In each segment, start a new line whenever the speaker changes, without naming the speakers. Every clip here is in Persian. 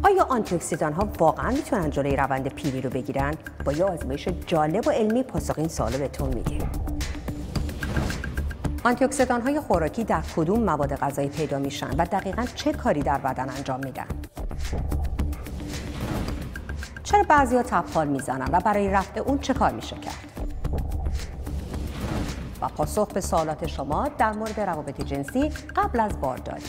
آیا آنتی اکسیدان ها واقعا میتونن جلوی روند پیری رو بگیرن؟ با یه آزمایش جالب و علمی پاسخ این سوالو بهتون میدیم. آنتی اکسیدان های خوراکی در کدوم مواد غذایی پیدا میشن و دقیقاً چه کاری در بدن انجام میدن؟ چرا بعضیا تبخال میزنن و برای رفع اون چه کار میشه کرد؟ و پاسخ به سوالات شما در مورد روابط جنسی قبل از بارداری.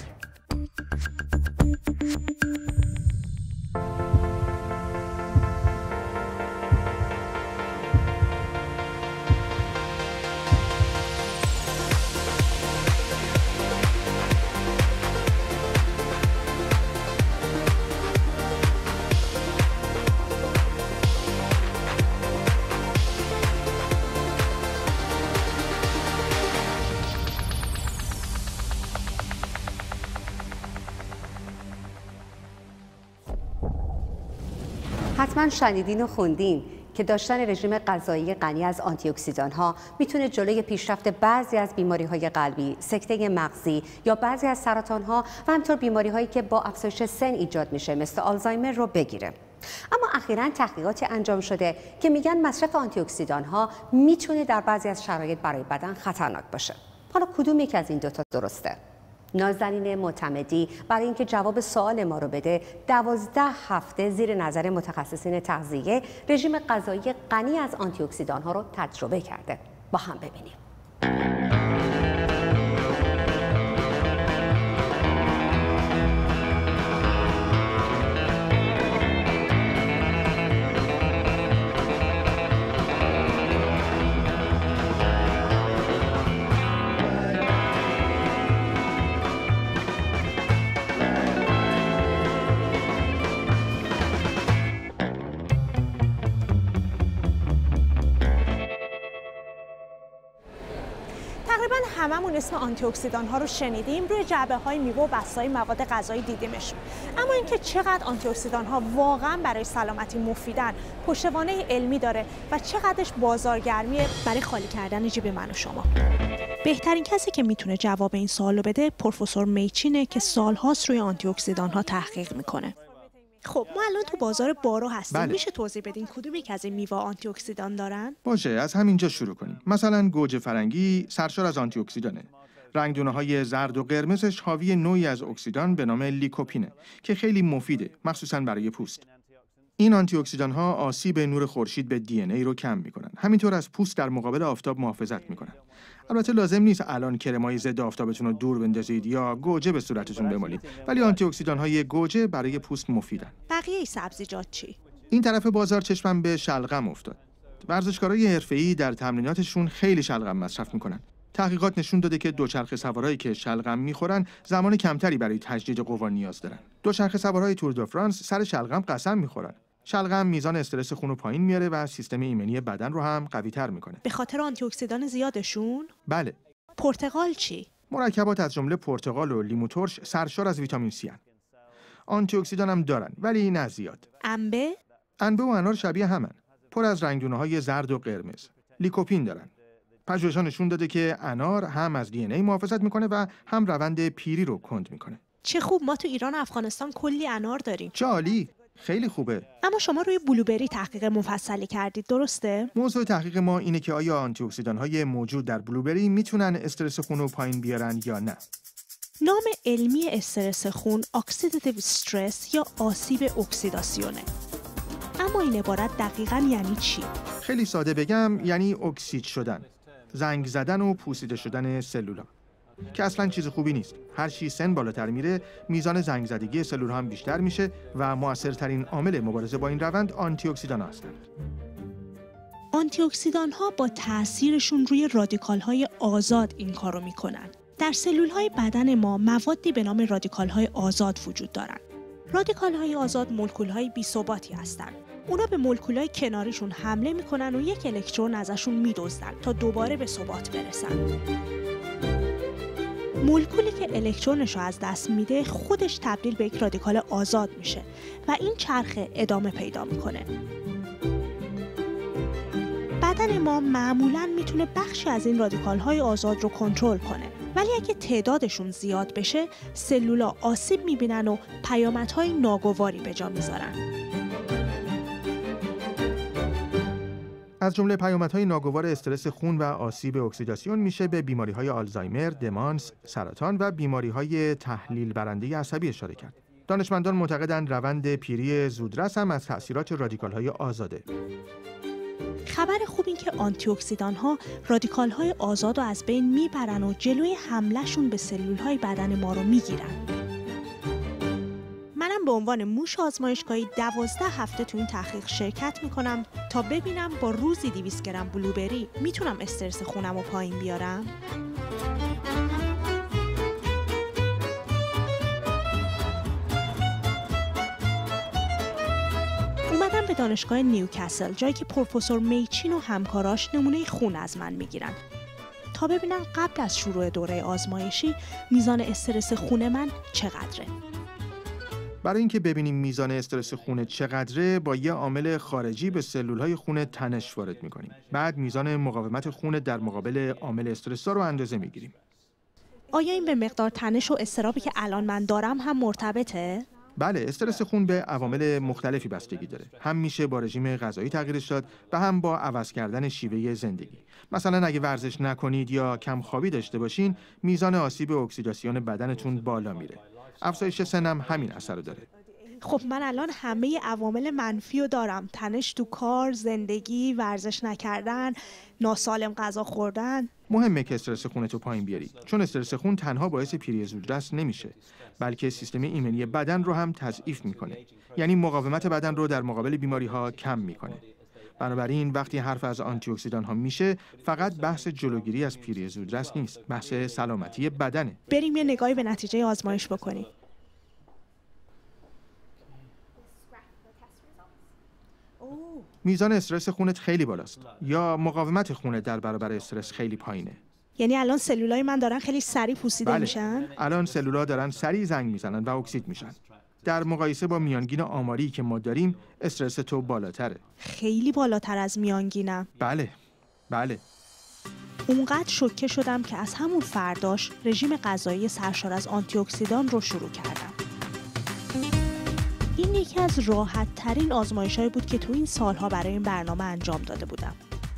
حتما شنیدین و خوندین که داشتن رژیم غذایی غنی از آنتی اکسیدان ها میتونه جلوی پیشرفت بعضی از بیماری های قلبی، سکته مغزی یا بعضی از سرطان ها و همینطور بیماری هایی که با افزایش سن ایجاد میشه مثل آلزایمر رو بگیره. اما اخیراً تحقیقاتی انجام شده که میگن مصرف آنتی اکسیدان ها میتونه در بعضی از شرایط برای بدن خطرناک باشه. حالا کدوم یک از این دوتا درسته؟ نازنین معتمدی برای اینکه جواب سوال ما رو بده 12 هفته زیر نظر متخصصین تغذیه رژیم غذایی غنی از آنتی اکسیدان ها رو تجربه کرده. با هم ببینیم.
هممون اسم آنتی اکسیدان ها رو شنیدیم، روی جعبه های میوه و بسته‌های مواد غذایی دیدیمشون. اما اینکه چقدر آنتی اکسیدان ها واقعا برای سلامتی مفیدن، پشتوانه علمی داره و چقدرش بازارگرمیه برای خالی کردن جیب من و شما. بهترین کسی که میتونه جواب این سوالو بده پروفسور میچینه که سالهاست روی آنتی اکسیدان ها تحقیق میکنه. خب ما الان تو بازار بارو هستیم.
بله.
میشه توضیح بدین کدوم یک از این میوه آنتی اکسیدان دارن؟
باشه، از همینجا شروع کنیم. مثلا گوجه فرنگی سرشار از آنتی اکسیدانه. رنگدونه‌های زرد و قرمزش حاوی نوعی از اکسیدان به نام لیکوپینه که خیلی مفیده، مخصوصاً برای پوست. این آنتی اکسیدان‌ها آسیب نور خورشید به دی ان ای رو کم می‌کنن. همینطور از پوست در مقابل آفتاب محافظت می‌کنن. البته لازم نیست الان کرمای ضد آفتابتون رو دور بندازید یا گوجه به صورتتون بمالید، ولی آنتی اکسیدان‌های گوجه برای پوست مفیدن.
بقیه سبزیجات چی؟
این طرف بازار چشمم به شلغم افتاد. ورزشکارای حرفه‌ای در تمریناتشون خیلی شلغم مصرف می‌کنن. تحقیقات نشون داده که دوچرخه سوارایی که شلغم می‌خورن زمان کمتری برای تجدید قوا نیاز دارن. دوچرخه سوارای تور دو فرانس سر شلغم قسم می‌خورن. شلغم میزان استرس خون رو پایین میاره و سیستم ایمنی بدن رو هم قوی‌تر می‌کنه.
به خاطر آنتی اکسیدان زیادشون؟
بله.
پرتقال چی؟
مرکبات از جمله پرتقال و لیمو ترش سرشار از ویتامین سی هستند. آنتی اکسیدان هم دارن ولی نه زیاد.
انبه؟
انبه و انار شبیه همن. پر از رنگدونه‌های زرد و قرمز. لیکوپین دارن. پژوهش‌ها نشون داده که انار هم از دی ان ای محافظت میکنه و هم روند پیری رو کند میکنه.
چه خوب، ما تو ایران و افغانستان کلی انار داریم.
چه عالی، خیلی خوبه.
اما شما روی بلوبری تحقیق مفصلی کردید، درسته؟
موضوع تحقیق ما اینه که آیا آنتی اکسیدان‌های موجود در بلوبری میتونن استرس خون رو پایین بیارن یا نه.
نام علمی استرس خون اکسیداتیو استرس یا آسیب اکسیداسیونه. اما این عبارت دقیقاً یعنی چی؟
خیلی ساده بگم یعنی اکسید شدن، زنگ زدن و پوسیده شدن سلول‌ها. که اصلا چیز خوبی نیست. هر چی سن بالاتر میره، میزان زنگ زدگی سلول‌ها هم بیشتر میشه و مؤثرترین عامل مبارزه با این روند آنتی اکسیدان هستند.
آنتی اکسیدان ها با تأثیرشون روی رادیکال های آزاد این کارو میکنن. در سلول های بدن ما موادی به نام رادیکال های آزاد وجود دارن. رادیکال های آزاد مولکول های بی‌ثباتی هستن. اونا به مولکول های کناریشون حمله میکنن و یک الکترون ازشون میدزدن تا دوباره به ثبات برسن. مولکولی که الکترونش رو از دست میده خودش تبدیل به یک رادیکال آزاد میشه و این چرخه ادامه پیدا میکنه. بدن ما معمولاً میتونه بخشی از این رادیکال های آزاد رو کنترل کنه ولی اگه تعدادشون زیاد بشه سلولا آسیب میبینن و پیامدهای ناگواری به جا میذارن.
از جمله پیامدهای ناگوار استرس خون و آسیب اکسیداسیون میشه به بیماری‌های آلزایمر، دمانس، سرطان و بیماری‌های تحلیل برنده عصبی اشاره کرد. دانشمندان معتقدند روند پیری زودرس هم از تأثیرات رادیکال‌های آزاده.
خبر خوب این که آنتی اکسیدان‌ها رادیکال‌های آزاد رو از بین میبرن و جلوی حملهشون به سلول‌های بدن ما رو میگیرن. منم به عنوان موش آزمایشگاهی 12 هفته تو این تحقیق شرکت میکنم تا ببینم با روزی 200 گرم بلوبری میتونم استرس خونم رو پایین بیارم. اومدم به دانشگاه نیوکاسل، جایی که پروفسور میچین و همکاراش نمونه خون از من میگیرن تا ببینن قبل از شروع دوره آزمایشی میزان استرس خون من چقدره.
برای اینکه ببینیم میزان استرس خون چقدره، با یه عامل خارجی به سلول‌های خون تنش وارد می‌کنیم. بعد میزان مقاومت خون در مقابل عامل استرس‌ها رو اندازه می‌گیریم.
آیا این به مقدار تنش و اضطرابی که الان من دارم هم مرتبطه؟
بله، استرس خون به عوامل مختلفی بستگی داره. هم میشه با رژیم غذایی تغییرش داد و هم با عوض کردن شیوه زندگی. مثلا اگه ورزش نکنید یا کم خوابی داشته باشین، میزان آسیب اکسیداسیون بدنتون بالا میره. افزایش سن هم همین اثر رو داره.
خب من الان همه عوامل منفی رو دارم. تنش تو کار، زندگی، ورزش نکردن، ناسالم غذا خوردن.
مهمه که استرس خونتو پایین بیاری، چون استرس خون تنها باعث پیری زودرس نمیشه، بلکه سیستم ایمنی بدن رو هم تضعیف میکنه. یعنی مقاومت بدن رو در مقابل بیماری‌ها کم میکنه. بنابراین وقتی حرف از آنتی اکسیدان ها میشه، فقط بحث جلوگیری از پیری زودرس نیست، بحث سلامتی بدنه.
بریم یه نگاهی به نتیجه آزمایش بکنیم.
میزان استرس خونت خیلی بالاست یا مقاومت خونت در برابر استرس خیلی پایینه.
یعنی الان سلولای من دارن خیلی سریع پوسیده میشن؟
الان سلولا دارن سریع زنگ میزنن و اکسید میشن. در مقایسه با میانگین آماری که ما داریم، استرس تو بالاتره.
خیلی بالاتر از میانگینم.
بله.
اونقدر شوکه شدم که از همون فرداش رژیم غذایی سرشار از آنتی اکسیدان رو شروع کردم. این یکی از راحت ترین آزمایش‌هایی بود که تو این سالها برای این برنامه انجام داده بودم.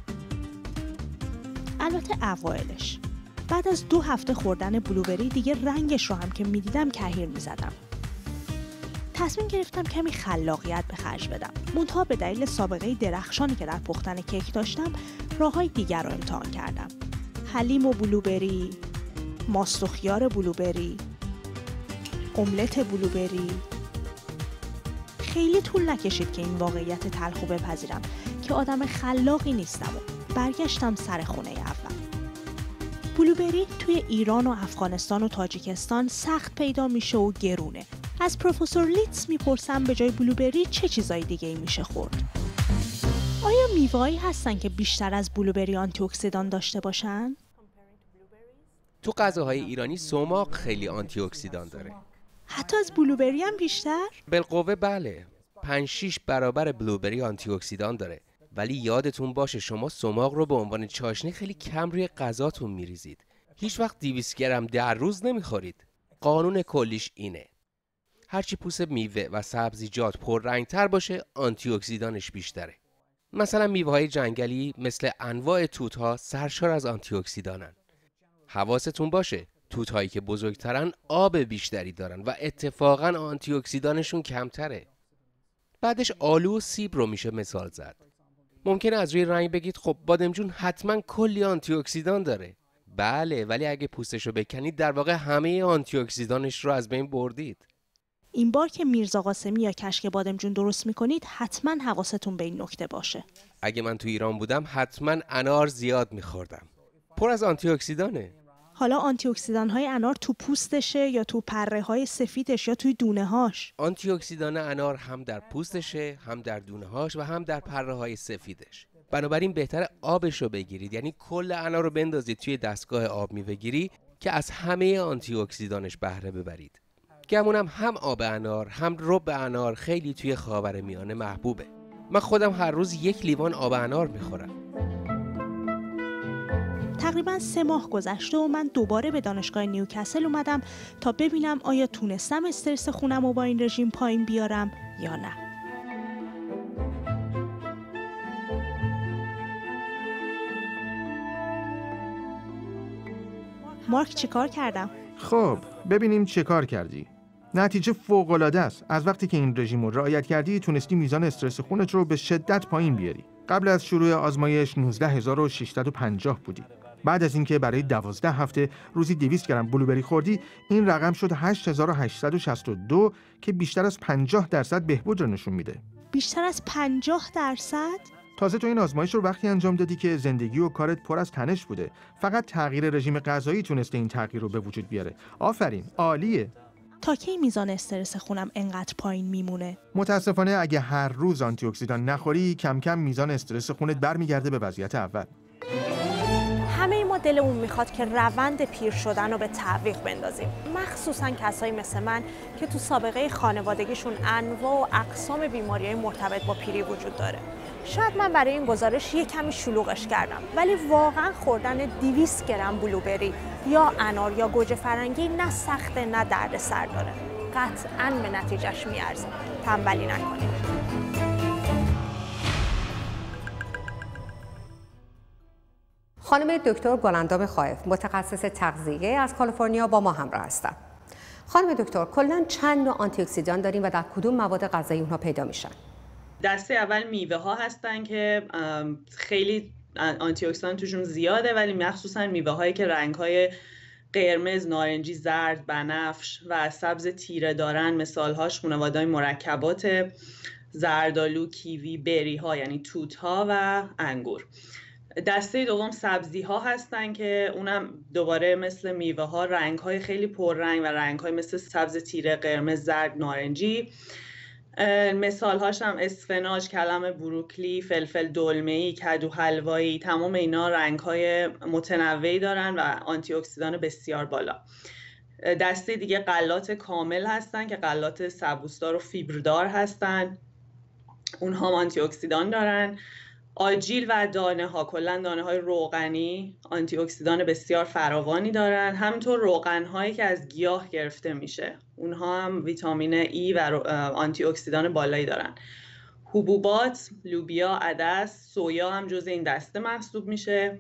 البته اوایلش. بعد از 2 هفته خوردن بلوبری دیگه رنگش رو هم که می‌دیدم کهیر می‌زدم. تصمیم گرفتم کمی خلاقیت به خرج بدم. منتها به دلیل سابقه درخشانی که در پختن کیک داشتم، راه‌های دیگر رو امتحان کردم. حلیم و بلوبری، ماست و خیار بلوبری، املت بلوبری. خیلی طول نکشید که این واقعیت تلخ رو بپذیرم که آدم خلاقی نیستم و برگشتم سر خونه اول. بلوبری توی ایران و افغانستان و تاجیکستان سخت پیدا میشه و گرونه. از پروفسور لیتس میپرسم به جای بلوبری چه چیزای دیگه ای میشه خورد؟ آیا میوه‌هایی هستن که بیشتر از بلوبری آنتی اکسیدان داشته باشن؟
تو غذاهای ایرانی سماق خیلی آنتی اکسیدان داره.
حتی از بلوبری هم بیشتر؟
بالقوه بله. 5-6 برابر بلوبری آنتی اکسیدان داره. ولی یادتون باشه شما سماق رو به عنوان چاشنی خیلی کم روی غذاتون میریزید. هیچ وقت 200 گرم در روز نمیخورید. قانون کلیش اینه. هرچی پوست میوه و سبزیجات پررنگتر باشه آنتی اکسیدانش بیشتره. مثلا میوه‌های جنگلی مثل انواع توت‌ها سرشار از آنتی اکسیدانن. حواستون باشه توت‌هایی که بزرگترن آب بیشتری دارن و اتفاقاً آنتی اکسیدانشون کمتره. بعدش آلو و سیب رو میشه مثال زد. ممکنه از روی رنگ بگید خب بادمجون حتما کلی آنتی اکسیدان داره. بله، ولی اگه پوستشو بکنید در واقع همه آنتی اکسیدانش رو از بین بردید.
این بار که میرزا قاسمی یا کشک بادمجون درست میکنید حتما حواستون به این نکته باشه.
اگه من تو ایران بودم حتما انار زیاد میخوردم. پر از آنتی اکسیدانه.
حالا آنتی اکسیدان های انار تو پوستشه یا تو پره های سفیدش یا توی دونه هاش؟
آنتی اکسیدان انار هم در پوستشه، هم در دونه هاش و هم در پره های سفیدش. بنابراین بهتره آبشو بگیرید، یعنی کل انار رو بندازید توی دستگاه آب میوه گیری که از همه آنتی اکسیدانش بهره ببرید. گمونم هم آب انار هم رب انار خیلی توی خاورمیانه محبوبه. من خودم هر روز 1 لیوان آب انار میخورم.
تقریباً 3 ماه گذشته و من دوباره به دانشگاه نیوکاسل اومدم تا ببینم آیا تونستم استرس خونم رو با این رژیم پایین بیارم یا نه. مارک چیکار کردم؟
خب ببینیم چه کار کردی. نتیجه فوق‌العاده است. از وقتی که این رژیم رو رعایت کردی تونستی میزان استرس خونت رو به شدت پایین بیاری. قبل از شروع آزمایش 19650 بودی. بعد از اینکه برای 12 هفته روزی 200 گرم بلوبری خوردی، این رقم شد 8862 که بیشتر از 50% بهبود رو نشون میده.
بیشتر از 50%؟
تازه تو این آزمایش رو وقتی انجام دادی که زندگی و کارت پر از تنش بوده. فقط تغییر رژیم غذایی تونسته این تغییر رو به وجود بیاره. آفرین، عالیه.
تا کی میزان استرس خونم انقدر پایین میمونه؟
متاسفانه اگه هر روز آنتی اکسیدان نخوری، کم کم میزان استرس خونت برمیگرده به وضعیت اول.
همه ما دلمون میخواد که روند پیر شدن رو به تعویق بندازیم، مخصوصا کسایی مثل من که تو سابقه خانوادگیشون انواع و اقسام بیماری‌های مرتبط با پیری وجود داره. شاید من برای این گزارش یه کمی شلوغش کردم، ولی واقعا خوردن 200 گرم بلوبری یا انار یا گوجه فرنگی نه سخته نه دردسر داره. قطعاً به نتیجهش میارزه. تنبلی نکنید.
خانم دکتر گلندام خائف، متخصص تغذیه از کالیفرنیا با ما همراه هستند. خانم دکتر، کلاً چند نوع آنتی اکسیدان داریم و در کدوم مواد غذایی اونها پیدا میشن؟
دسته اول میوه ها هستن که خیلی آنتی اکسیدان توشون زیاده، ولی مخصوصا میوه هایی که رنگ های قرمز، نارنجی، زرد، بنفش و سبز تیره دارن. مثال هاش خانواده‌های مرکبات زردآلو، کیوی، بری ها یعنی توت ها و انگور. دسته دوم سبزی ها هستن که اونم دوباره مثل میوه ها رنگ های خیلی پررنگ و رنگ های مثل سبز تیره، قرمز، زرد، نارنجی. مثال هاش هم اسفناج، کلم بروکلی، فلفل دلمه‌ای، کدو حلوایی. تمام اینا رنگ های متنوعی دارن و آنتی اکسیدان بسیار بالا. دسته دیگه غلات کامل هستن که غلات سبوسدار و فیبردار هستن، اونها هم آنتی اکسیدان دارن. آجیل و دانه ها، کلا دانه های روغنی آنتی اکسیدان بسیار فراوانی دارن. همینطور روغن هایی که از گیاه گرفته میشه، اونها هم ویتامین ای و آنتی اکسیدان بالایی دارن. حبوبات، لوبیا، عدس، سویا هم جز این دسته محسوب میشه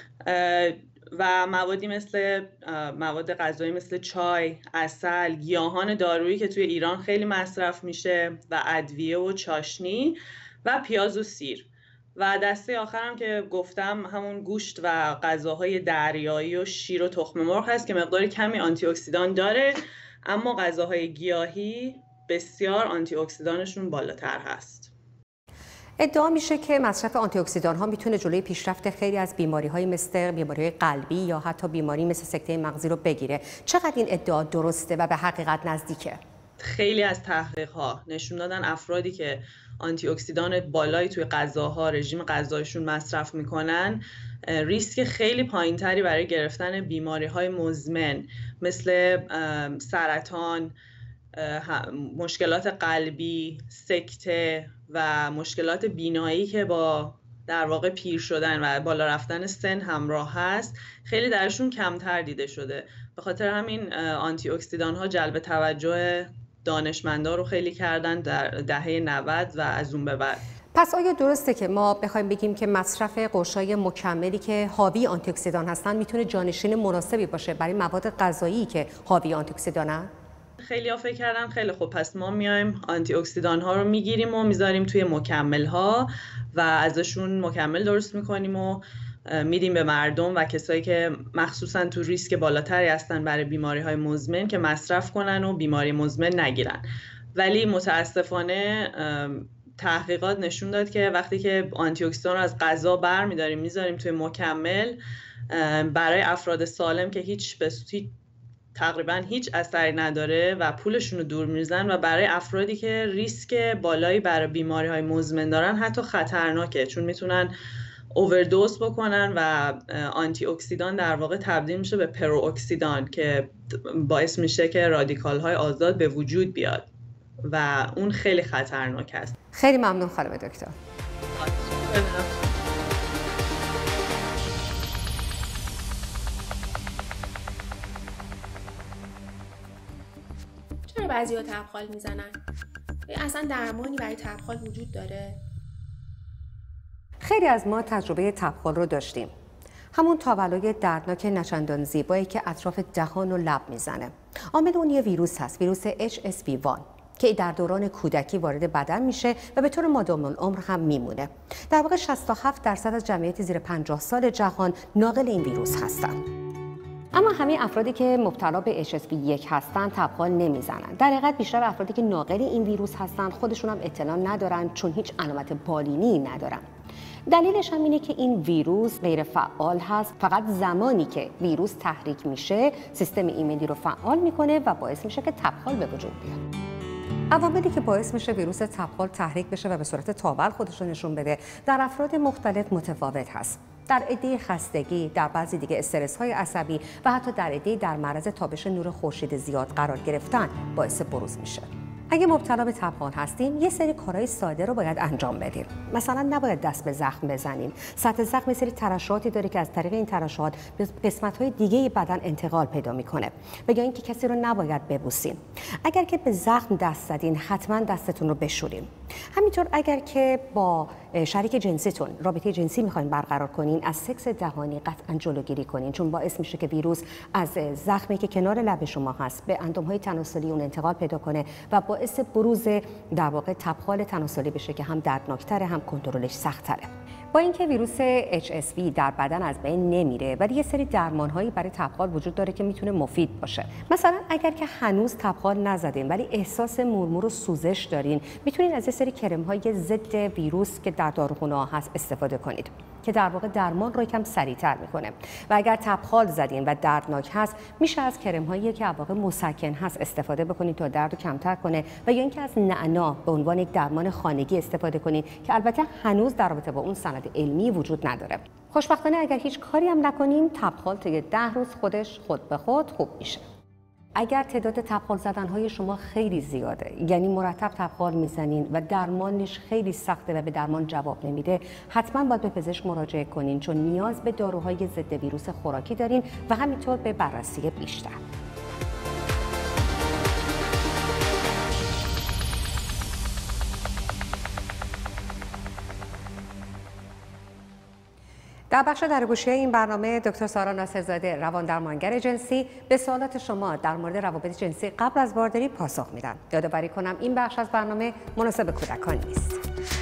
و موادی مثل مواد غذایی مثل چای، عسل، گیاهان دارویی که توی ایران خیلی مصرف میشه و ادویه و چاشنی و پیاز و سیر. و دسته آخرم که گفتم همون گوشت و غذاهای دریایی و شیر و تخم مرغ هست که مقدار کمی آنتی اکسیدان داره، اما غذاهای گیاهی بسیار آنتی اکسیدانشون بالاتر هست.
ادعا میشه که مصرف آنتی اکسیدان ها میتونه جلوی پیشرفت خیلی از بیماری‌های مثل بیماری قلبی یا حتی بیماری مثل سکته مغزی رو بگیره. چقدر این ادعا درسته و به حقیقت نزدیکه؟
خیلی از تحقیق‌ها نشون دادن افرادی که آنتی اکسیدان بالایی توی غذاها، رژیم غذایشون مصرف میکنن، ریسک خیلی پایینتری برای گرفتن بیماری‌های مزمن مثل سرطان، مشکلات قلبی، سکته و مشکلات بینایی که با در واقع پیر شدن و بالا رفتن سن همراه هست خیلی درشون کمتر دیده شده. به خاطر همین آنتی اکسیدان ها جلب توجه دانشمندا رو خیلی کردن در دهه 90 و از اون به بعد.
پس آیا درسته که ما بخوایم بگیم که مصرف قرصای مکملی که حاوی آنتی اکسیدان هستن میتونه جانشین مناسبی باشه برای مواد غذایی که حاوی آنتی اکسیدانن؟
خیلی‌ها فکر کردن خیلی خوب پس ما میایم آنتی اکسیدان ها رو میگیریم و میذاریم توی مکمل ها و ازشون مکمل درست میکنیم و میدیم به مردم و کسایی که مخصوصا تو ریسک بالاتری هستن برای بیماری های مزمن که مصرف کنن و بیماری مزمن نگیرن. ولی متاسفانه تحقیقات نشون داد که وقتی که آنتی اکسیدان رو از غذا برمی‌داریم میذاریم توی مکمل، برای افراد سالم که تقریبا هیچ اثری نداره و پولشون رو دور می‌ریزن و برای افرادی که ریسک بالایی برای بیماری‌های مزمن دارن حتی خطرناکه، چون میتونن اووردوز بکنن و آنتی اکسیدان در واقع تبدیل میشه به پرو اکسیدان که باعث میشه که رادیکال‌های آزاد به وجود بیاد و اون خیلی خطرناک است.
خیلی ممنون خانم دکتر.
بعضیا تبخال میزنن؟ اصلا درمانی برای تبخال وجود داره؟
خیلی از ما تجربه تبخال رو داشتیم. همون تاولای دردناک نچندان زیبایی که اطراف دهان و لب میزنه. عامل اون یه ویروس هست، ویروس HSV1 که در دوران کودکی وارد بدن میشه و به طور مادام العمر هم میمونه. در واقع 67% از جمعیت زیر 50 سال جهان ناقل این ویروس هستن. اما همه افرادی که مبتلا به HSV1 هستن تبخال نمیزنن. در حقیقت بیشتر افرادی که ناقل این ویروس هستن خودشون هم اطلاع ندارن، چون هیچ علامت بالینی ندارن. دلیلش هم اینه که این ویروس غیر فعال هست. فقط زمانی که ویروس تحریک میشه سیستم ایمنی رو فعال میکنه و باعث میشه که تبخال به وجود بیاد. عواملی که باعث میشه ویروس تبخال تحریک بشه و به صورت تاول خودش رو نشون بده در افراد مختلف متفاوت هست. در عده خستگی، در بعضی دیگه استرس‌های عصبی و حتی در عده در معرض تابش نور خورشید زیاد قرار گرفتن باعث بروز میشه. اگه مبتلا به تبخال هستیم یه سری کارهای ساده رو باید انجام بدیم. مثلا نباید دست به زخم بزنیم. سطح زخم یه سری ترشحاتی داره که از طریق این ترشحات به قسمت‌های دیگه بدن انتقال پیدا میکنه. به جای اینکه کسی رو نباید ببوسیم. اگر که به زخم دست زدین حتما دستتون رو بشورین. همینطور اگر که با شریک جنسیتون رابطه جنسی میخواین برقرار کنین از سکس دهانی قطعا جلوگیری کنین، چون باعث میشه که ویروس از زخمی که کنار لب شما هست به اندام‌های تناسلی اون انتقال پیدا کنه و باعث بروز در واقع تبخال تناسلی بشه که هم دردناکتره هم کنترلش سخت‌تره. با اینکه ویروس HSV در بدن از بین نمیره ولی یه سری درمان‌هایی برای تبخال وجود داره که میتونه مفید باشه. مثلا اگر که هنوز تبخال نزدین ولی احساس مورمور و سوزش دارین میتونین از یه سری کرم‌های ضد ویروس که در داروخونه‌ها هست استفاده کنید که در واقع درمان رو یکم سریع‌تر میکنه. و اگر تبخال زدین و دردناک هست میشه از کرم‌هایی که واقعا مسکن هست استفاده بکنید تا درد رو کمتر کنه و یا اینکه از نعنا به عنوان یک درمان خانگی استفاده کنید که البته هنوز در رابطه با اون سند علمی وجود نداره. خوشبختانه اگر هیچ کاری هم نکنیم تبخال طی 10 روز خود به خود خوب میشه. اگر تعداد تبخال زدن‌های شما خیلی زیاده، یعنی مرتب تبخال میزنین و درمانش خیلی سخته و به درمان جواب نمیده، حتما باید به پزشک مراجعه کنین، چون نیاز به داروهای ضد ویروس خوراکی دارین و همینطور به بررسی بیشتر. در بخش درگوشی این برنامه دکتر سارا ناصرزاده رواندرمانگر جنسی به سوالات شما در مورد روابط جنسی قبل از بارداری پاسخ میدن. یادآوری کنم این بخش از برنامه مناسب کودکان نیست.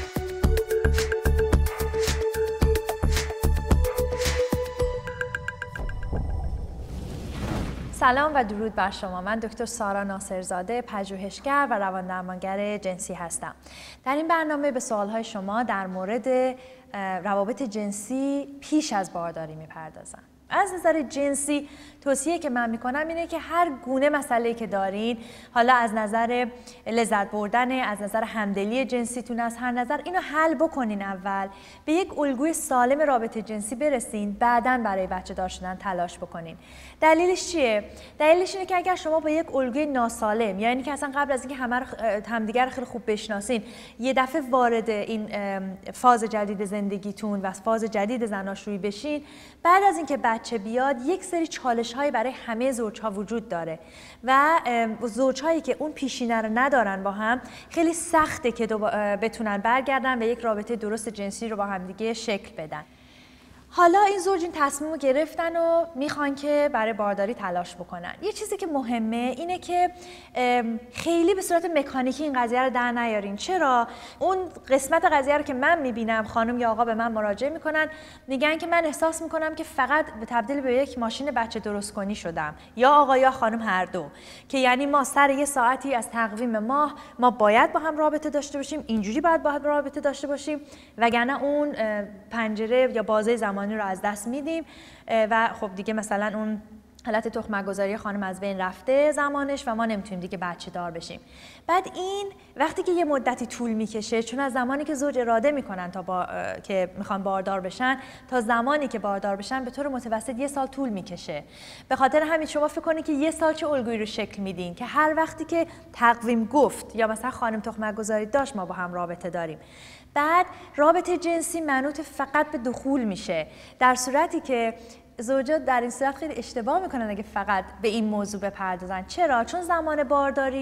سلام و درود بر شما. من دکتر سارا ناصرزاده پژوهشگر و رواندرمانگر جنسی هستم. در این برنامه به سوالهای شما در مورد روابط جنسی پیش از بارداری میپردازم. از نظر جنسی توصیه که من میکنم اینه که هر گونه مسئله‌ای که دارین، حالا از نظر لذت بردن، از نظر همدلی جنسیتون، از هر نظر، اینو حل بکنین. اول به یک الگوی سالم رابطه جنسی برسین، بعداً برای بچه دار شدن تلاش بکنین. دلیلش چیه؟ دلیلش اینه که اگر شما با یک الگوی ناسالم، یعنی که اصلا قبل از اینکه همدیگر رو خیلی خوب بشناسین، یه دفعه وارد این فاز جدید زندگیتون و فاز جدید زناشویی بشین، بعد از اینکه بچه بیاد یک سری چالش‌های برای همه زوج‌ها وجود داره و زوج‌هایی که اون پیشینه رو ندارن با هم خیلی سخته که بتونن برگردن و یک رابطه درست جنسی رو با هم دیگه شکل بدن. حالا این زوج این تصمیم رو گرفتن و میخوان که برای بارداری تلاش بکنن. یه چیزی که مهمه اینه که خیلی به صورت مکانیکی این قضیه رو در نیارین. چرا؟ اون قسمت قضیه رو که من میبینم خانم یا آقا به من مراجعه میکنن، میگن که من احساس میکنم که فقط تبدیل به یک ماشین بچه درست کنی شدم، یا آقا یا خانم هر دو، که یعنی ما سر یه ساعتی از تقویم ماه ما باید با هم رابطه داشته باشیم، اینجوری باید با هم رابطه داشته باشیم، وگرنه اون پنجره یا بازه زمانی رو از دست میدیم و خب دیگه مثلا اون حالت تخم‌گذاری خانم از بین رفته زمانش و ما نمیتونیم دیگه بچه دار بشیم. بعد این وقتی که یه مدتی طول میکشه، چون از زمانی که زوج اراده میکنن تا که میخوان باردار بشن تا زمانی که باردار بشن به طور متوسط 1 سال طول میکشه. به خاطر همین شما فکر کنید که 1 سال چه الگویی رو شکل میدین که هر وقتی که تقویم گفت یا مثلا خانم تخم‌گذاری داشت ما با هم رابطه داریم. بعد رابطه جنسی منوط فقط به دخول میشه، در صورتی که زوجات در این صورت خیلی اشتباه میکنن اگه فقط به این موضوع بپردازن. چرا؟ چون زمان بارداری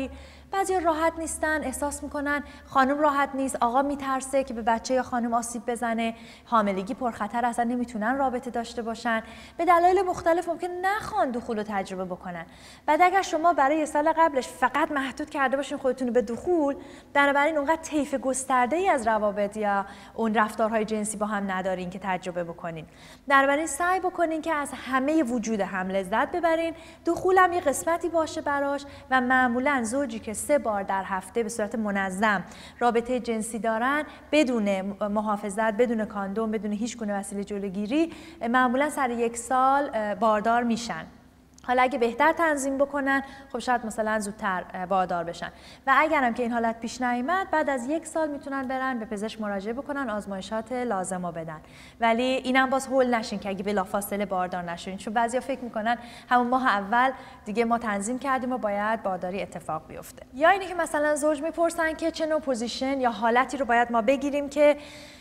بعضیا راحت نیستن، احساس میکنن خانم راحت نیست، آقا میترسه که به بچه یا خانم آسیب بزنه، حاملگی پرخطر، اصلا نمیتونن رابطه داشته باشن. به دلایل مختلف ممکن نخوان دخول رو تجربه بکنن. بعد اگر شما برای یه سال قبلش فقط محدود کرده باشین خودتون به دخول، بنابراین اونقدر طیف گسترده‌ای از روابط یا اون رفتارهای جنسی با هم ندارین که تجربه بکنین. بنابراین سعی بکنین که از همه وجود هم لذت ببرین. دخولم یه قسمتی باشه براش و معمولا زوجی که 3 بار در هفته به صورت منظم رابطه جنسی دارن بدون محافظت، بدون کاندوم، بدون هیچ گونه وسیله جلوگیری، معمولا سر 1 سال باردار میشن. حالا اگه بهتر تنظیم بکنن خب شاید مثلا زودتر باردار بشن و اگرم که این حالت پیش نیامد بعد از 1 سال میتونن برن به پزشک مراجعه بکنن، آزمایشات لازم رو بدن. ولی اینم باز هول نشین که اگه بلافاصله باردار نشین، چون بعضیا فکر میکنن همون ماه اول دیگه ما تنظیم کردیم و باید بارداری اتفاق بیفته. یا اینی که مثلا زوج میپرسن که چه نوع پوزیشن یا حالتی رو باید ما بگیریم که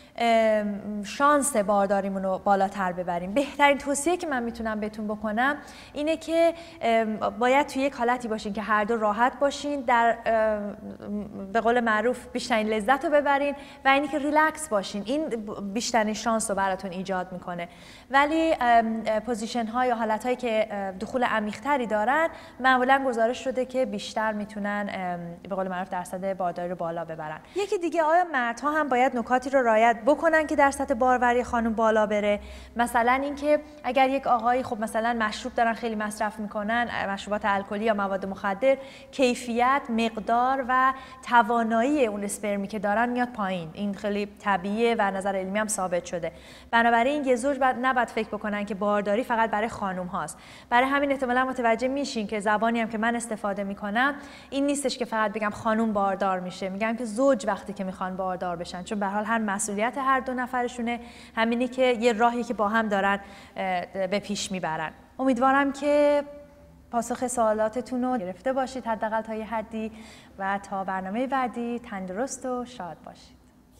شانس بارداریمون رو بالاتر ببریم. بهترین توصیه که من میتونم بهتون بکنم اینه که باید توی یک حالتی باشین که هر دو راحت باشین، در به قول معروف بیشترین لذت رو ببرین و اینی که ریلکس باشین. این بیشترین شانس رو براتون ایجاد میکنه. ولی پوزیشن ها یا حالت هایی که دخول عمیق‌تری دارن معمولا گزارش شده که بیشتر میتونن به قول معروف درصد بارداری رو بالا ببرن. یکی دیگه، آیا مردها هم باید نکاتی رو رعایت بکنن که در سطح باروری خانم بالا بره؟ مثلا اینکه اگر یک آقایی خب مثلا مشروب دارن خیلی مصرف میکنن، مشروبات الکلی یا مواد مخدر، کیفیت، مقدار و توانایی اون اسپرمی که دارن میاد پایین. این خیلی طبیعیه و نظر علمی هم ثابت شده. بنابراین یه زوج نباید فکر بکنن که بارداری فقط برای خانم هاست. برای همین احتمالاً متوجه میشین که زبانی هم که من استفاده میکنم این نیستش که فقط بگم خانم باردار میشه، میگم که زوج وقتی که میخوان باردار بشن، چون به هر حال هر مسئولیت هر دو نفرشونه، همینی که یه راهی که با هم دارن به پیش میبرن. امیدوارم که پاسخ سوالاتتون رو گرفته باشید حداقل تا یه حدی و تا برنامه بعدی تندرست و شاد باشید.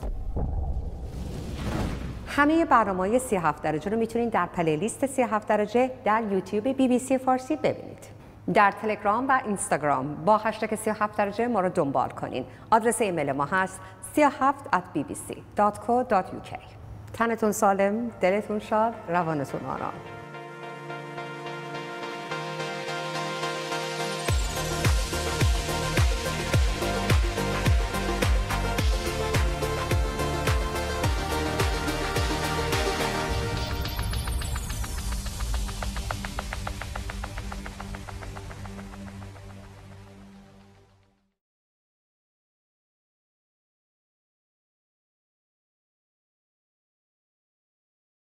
همه برنامه‌های 37 درجه رو میتونید در پلیلیست 37 درجه در یوتیوب BBC فارسی ببینید. در تلگرام و اینستاگرام با هشتگ 37 درجه ما رو دنبال کنین. آدرس ایمیل ما هست 37@bbc.co.uk. تنتون سالم، دلتون شاد، روانتون آرام.